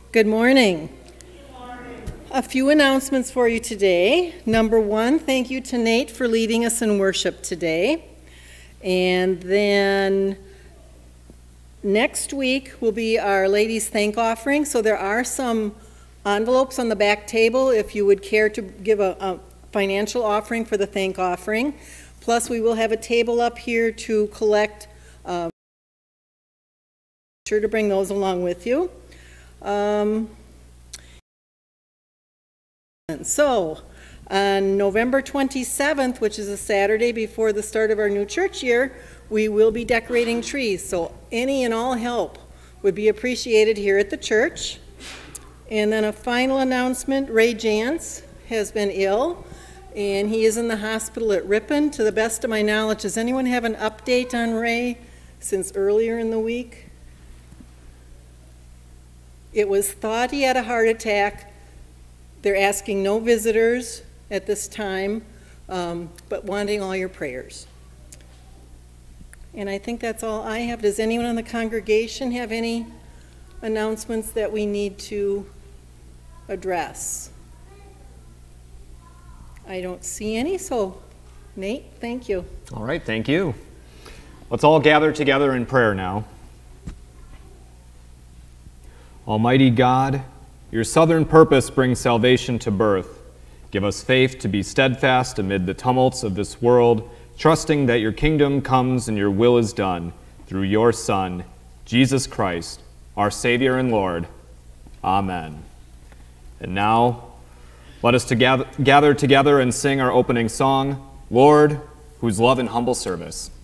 Good morning. A few announcements for you today. Number one, thank you to Nate for leading us in worship today. And then next week will be our Ladies' Thank Offering. So there are some envelopes on the back table if you would care to give a financial offering for the thank offering. Plus we will have a table up here to collect. Sure to bring those along with you. So on November 27th, which is a Saturday before the start of our new church year, we will be decorating trees. So any and all help would be appreciated here at the church. And then a final announcement, Ray Jantz has been ill and he is in the hospital at Ripon. To the best of my knowledge, does anyone have an update on Ray since earlier in the week? It was thought he had a heart attack. They're asking no visitors at this time, but wanting all your prayers. And I think that's all I have. Does anyone in the congregation have any announcements that we need to address? I don't see any, so Nate, thank you. All right, thank you. Let's all gather together in prayer now. Almighty God, your southern purpose brings salvation to birth. Give us faith to be steadfast amid the tumults of this world, trusting that your kingdom comes and your will is done through your Son, Jesus Christ, our Savior and Lord. Amen. And now, let us gather together and sing our opening song, Lord, whose love and humble service.